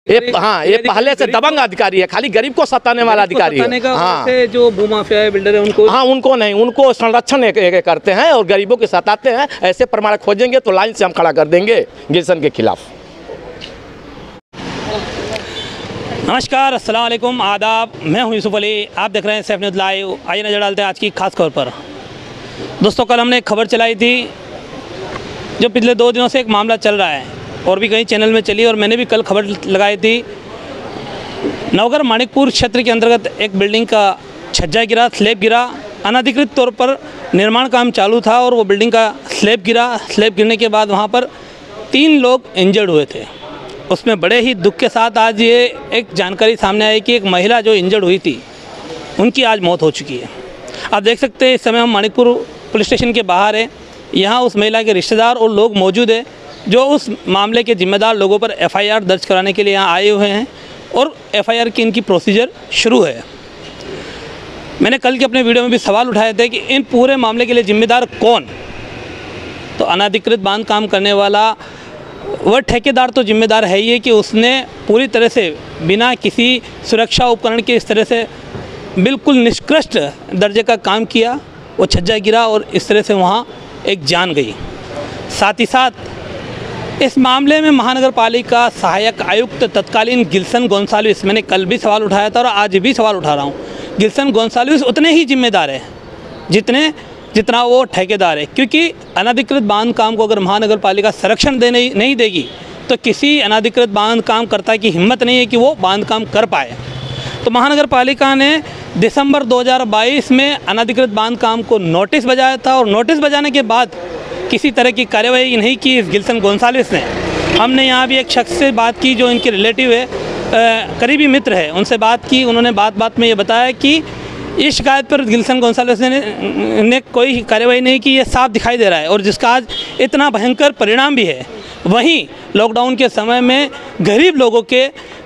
ये पहले से दबंग अधिकारी है, खाली गरीब को सताने वाला अधिकारी है। हाँ, जो भूमाफिया है, बिल्डर है, उनको, हाँ, उनको नहीं, उनको संरक्षण करते हैं और गरीबों के सताते हैं। ऐसे प्रमाण खोजेंगे तो लाइन से हम खड़ा कर देंगे गिल्सन के खिलाफ। नमस्कार, अस्सलाम वालेकुम, आदाब। मैं हूं यूसुफ अली, आप देख रहे हैं सैफ न्यूज़ लाइव। आइए नजर डालते हैं आज की खास खबर पर। दोस्तों, कल हमने एक खबर चलाई थी जो पिछले 2 दिनों से एक मामला चल रहा है और भी कई चैनल में चली, और मैंने भी कल खबर लगाई थी। नवगढ़ माणिकपुर क्षेत्र के अंतर्गत एक बिल्डिंग का छज्जा गिरा, स्लैब गिरा। अनधिकृत तौर पर निर्माण काम चालू था और वो बिल्डिंग का स्लैब गिरा। स्लैब गिरने के बाद वहाँ पर 3 लोग इंजर्ड हुए थे। उसमें बड़े ही दुख के साथ आज ये एक जानकारी सामने आई कि एक महिला जो इंजर्ड हुई थी, उनकी आज मौत हो चुकी है। आप देख सकते हैं इस समय हम माणिकपुर पुलिस स्टेशन के बाहर हैं। यहाँ उस महिला के रिश्तेदार और लोग मौजूद हैं जो उस मामले के जिम्मेदार लोगों पर FIR दर्ज कराने के लिए यहाँ आए हुए हैं और FIR की इनकी प्रोसीजर शुरू है। मैंने कल के अपने वीडियो में भी सवाल उठाए थे कि इन पूरे मामले के लिए जिम्मेदार कौन? तो अनधिकृत बांध काम करने वाला वह ठेकेदार तो जिम्मेदार है ही कि उसने पूरी तरह से बिना किसी सुरक्षा उपकरण के इस तरह से बिल्कुल निष्कृष्ट दर्जे का काम किया। वो छज्जा गिरा और इस तरह से वहाँ एक जान गई। साथ ही साथ इस मामले में महानगर पालिका सहायक आयुक्त तत्कालीन गिल्सन गोंसाल्विस, मैंने कल भी सवाल उठाया था और आज भी सवाल उठा रहा हूँ। गिल्सन गोंसाल्विस उतने ही जिम्मेदार है जितना वो ठेकेदार है, क्योंकि अनधिकृत बांध काम को अगर महानगर पालिका संरक्षण नहीं देगी तो किसी अनधिकृत बांध काम कर्ता की हिम्मत नहीं है कि वो बांध काम कर पाए। तो महानगर पालिका ने दिसंबर 2022 में अनधिकृत बांध काम को नोटिस बजाया था और नोटिस बजाने के बाद किसी तरह की कार्यवाही नहीं की इस गिल्सन गोंसाल्विस ने। हमने यहाँ भी एक शख्स से बात की जो इनके रिलेटिव है, करीबी मित्र है, उनसे बात की। उन्होंने बात में ये बताया कि इस शिकायत पर गिल्सन गोंसाल्विस ने कोई कार्रवाई नहीं की। ये साफ दिखाई दे रहा है और जिसका आज इतना भयंकर परिणाम भी है। वहीं लॉकडाउन के समय में गरीब लोगों के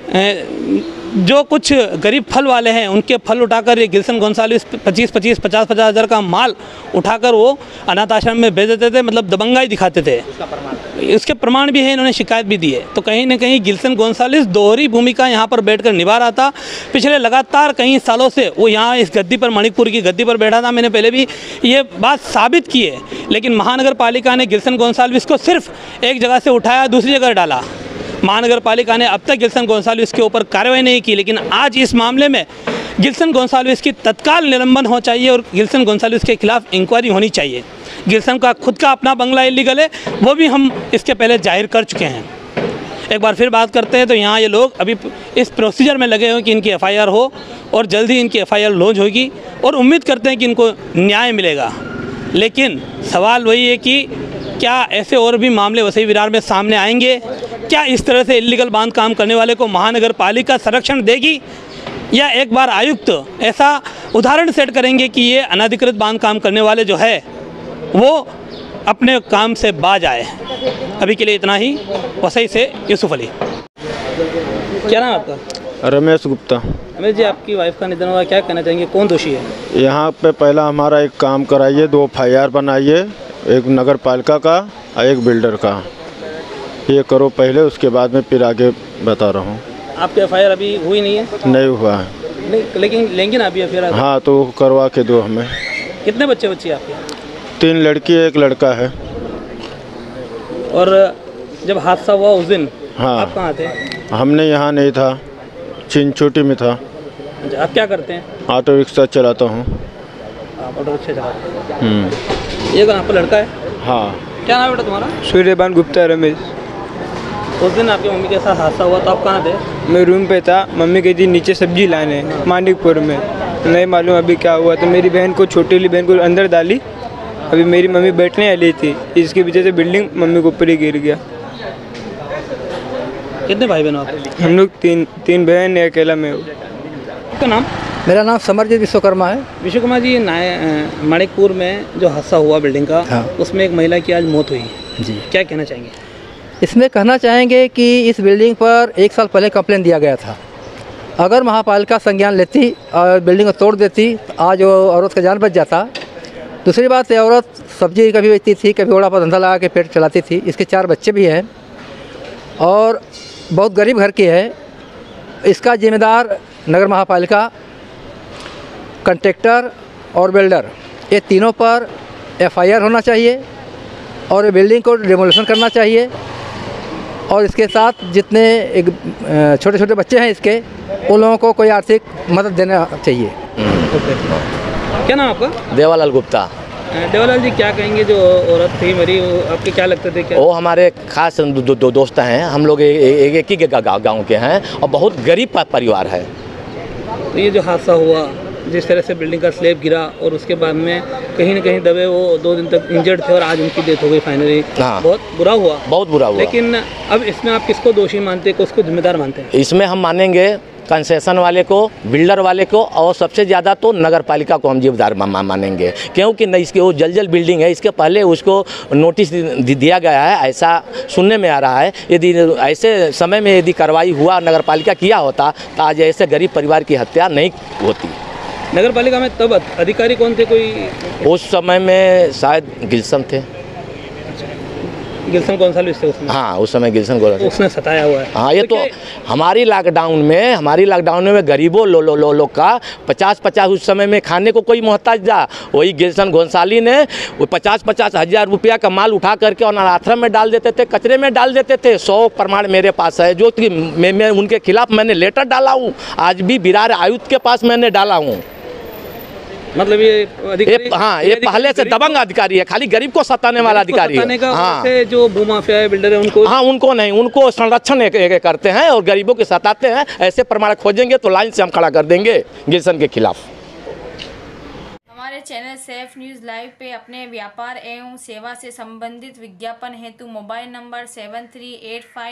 जो कुछ गरीब फल वाले हैं उनके फल उठाकर ये गिल्सन गोंसाल्विस 50 हज़ार का माल उठाकर वो अनाथ आश्रम में भेज देते थे, मतलब दबंगाई दिखाते थे। इसके प्रमाण भी है, इन्होंने शिकायत भी दी है। तो कहीं ना कहीं गिल्सन गोंसाल्विस दोहरी भूमिका यहाँ पर बैठकर निभा रहा था। पिछले लगातार कई सालों से वो यहाँ इस गद्दी पर, मणिपुर की गद्दी पर बैठा था। मैंने पहले भी ये बात साबित की है, लेकिन महानगर पालिका ने गिल्सन गोंसाल्विस को सिर्फ एक जगह से उठाया, दूसरी जगह डाला। महानगर पालिका ने अब तक गिल्सन गोंसाल्विस के ऊपर कार्रवाई नहीं की, लेकिन आज इस मामले में गिल्सन गोंसाल्विस की तत्काल निलंबन हो चाहिए और गिल्सन गोंसाल्विस के खिलाफ इंक्वायरी होनी चाहिए। गिल्सन का खुद का अपना बंगला इलीगल है, वो भी हम इसके पहले जाहिर कर चुके हैं। एक बार फिर बात करते हैं तो यहाँ ये लोग अभी इस प्रोसीजर में लगे हुए कि इनकी FIR हो और जल्दी इनकी FIR लॉन्च होगी और उम्मीद करते हैं कि इनको न्याय मिलेगा। लेकिन सवाल वही है कि क्या ऐसे और भी मामले वसई विरार में सामने आएंगे? क्या इस तरह से इलीगल बांध काम करने वाले को महानगर पालिका संरक्षण देगी, या एक बार आयुक्त ऐसा उदाहरण सेट करेंगे कि ये अनधिकृत बांध काम करने वाले जो है वो अपने काम से बाज आए? अभी के लिए इतना ही। वसई से यूसुफ अली। क्या नाम आपका? रमेश गुप्ता। रमेश जी, आपकी वाइफ का निधन हुआ, क्या कहना चाहेंगे, कौन दोषी है? यहाँ पे पहला हमारा एक काम कराइए, 2 FIR बनाइए, एक नगर पालिका का और एक बिल्डर का। ये करो पहले, उसके बाद में फिर आगे बता रहा हूँ। आपकी FIR अभी हुई नहीं है? नहीं हुआ है। नहीं, लेकिन लेंगे ना अभी FIR? हाँ, तो करवा के दो हमें। कितने बच्चे आपके? 3 लड़की 1 लड़का है। और जब हादसा हुआ उस दिन हाँ, आप कहाँ थे? हमने यहाँ नहीं था, चिंचोटी में था। आप क्या करते हैं? ऑटो रिक्शा चलाता हूँ। आप ऑटो रिक्शा चलाते हैं? ये कहाँ पर लड़का है? हाँ। क्या नाम है बेटा तुम्हारा? सूर्यभान गुप्ता रमेश। उस दिन आपकी मम्मी के साथ हादसा हुआ तो आप कहाँ थे? मैं रूम पे था, मम्मी गई थी नीचे सब्जी लाने मानिकपुर में। नहीं मालूम अभी क्या हुआ, तो मेरी बहन को, छोटी वाली बहन को अंदर डाली। अभी मेरी मम्मी बैठने वाली थी, इसकी वजह से बिल्डिंग मम्मी के ऊपर ही गिर गया। कितने भाई बहन आप? हम लोग तीन बहन है, अकेला मैं हूँ। आपका नाम? मेरा नाम समरजीत विश्वकर्मा है। विश्वकर्मा जी, माणिकपुर में जो हादसा हुआ बिल्डिंग का, हाँ। उसमें एक महिला की आज मौत हुई जी, क्या कहना चाहेंगे? इसमें कहना चाहेंगे कि इस बिल्डिंग पर 1 साल पहले कंप्लेंट दिया गया था। अगर महापालिका संज्ञान लेती और बिल्डिंग को तोड़ देती तो आज वो औरत का जान बच जाता। दूसरी बात, ये औरत सब्जी कभी बेचती थी, कभी ओड़ा पर धंधा लगा के पेट चलाती थी। इसके 4 बच्चे भी हैं और बहुत गरीब घर की है। इसका जिम्मेदार नगर महापालिका, कॉन्ट्रैक्टर और बिल्डर, ये तीनों पर FIR होना चाहिए और बिल्डिंग को डिमोलिशन करना चाहिए। और इसके साथ जितने छोटे छोटे बच्चे हैं इसके, उन लोगों को कोई आर्थिक मदद देना चाहिए। क्या नाम आपका? देवालाल गुप्ता। देवालाल जी, क्या कहेंगे जो औरत थी मरी, वो आपके क्या लगते थे? क्या वो हमारे खास दोस्त हैं, हम लोग एक ही गांव के हैं और बहुत गरीब परिवार है। तो ये जो हादसा हुआ, जिस तरह से बिल्डिंग का स्लैब गिरा और उसके बाद में कहीं ना कहीं दबे वो 2 दिन तक इंजर्ड थे और आज उनकी डेथ हो गई फाइनली। हाँ। बहुत बुरा हुआ, बहुत बुरा हुआ। लेकिन अब इसमें आप किसको दोषी मानते हैं, किसको जिम्मेदार मानते हैं? इसमें हम मानेंगे कंसेशन वाले को, बिल्डर वाले को, और सबसे ज़्यादा तो नगर पालिका को हम जिम्मेदार मानेंगे, क्योंकि न इसके वो जल बिल्डिंग है, इसके पहले उसको नोटिस दिया गया है, ऐसा सुनने में आ रहा है। यदि ऐसे समय में यदि कार्रवाई हुआ, नगर पालिका किया होता तो आज ऐसे गरीब परिवार की हत्या नहीं होती। नगर पालिका में तब अधिकारी कौन थे? कोई उस समय में शायद गिल्सन थे। गिल्सन गोंसाल्विस थे उसमें? हाँ, उस समय गिल्सन गोंसाल्विस उसने सताया हुआ है। हाँ, ये तो हमारी लॉकडाउन में गरीबों लोग का 50-50 उस समय में खाने को कोई मोहताज था, वही गिल्सन गोंसाली ने वो 50-50 हज़ार रुपया का माल उठा करके और अनाथालय में डाल देते थे, कचरे में डाल देते थे। 100 प्रमाण मेरे पास है, जो कि मैं उनके खिलाफ मैंने लेटर डाला हूँ, आज भी बिरार आयुक्त के पास मैंने डाला हूँ। मतलब ये अधिकारी, हाँ, ये पहले से दबंग अधिकारी है, खाली गरीब को सताने वाला अधिकारी है। हाँ, जो भूमाफिया है, बिल्डर है, उनको, हाँ, उनको नहीं, उनको संरक्षण करते हैं और गरीबों के सताते हैं। ऐसे प्रमाण खोजेंगे तो लाइन से हम खड़ा कर देंगे गिल्सन के खिलाफ। हमारे चैनल सेफ न्यूज़ लाइव पे अपने व्यापार एवं सेवा से संबंधित विज्ञापन हेतु मोबाइल नंबर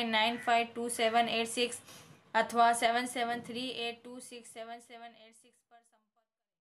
7385952786 अथवा 7738267786